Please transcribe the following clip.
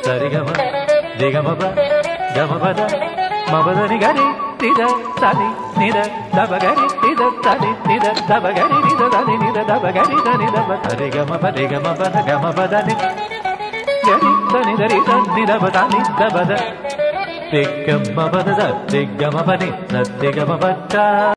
சரிகம திகமப கமபத மபதனி கரி நித தனி நித தபகரி நித தனி நித தபகரி நித தனி நித தபகரி தனி தப சரிகமப திகமபத கமபதனி கரி தனி தரி தனி தப தனி தபத திகமபத திகமபனி சத்திகமபச்சா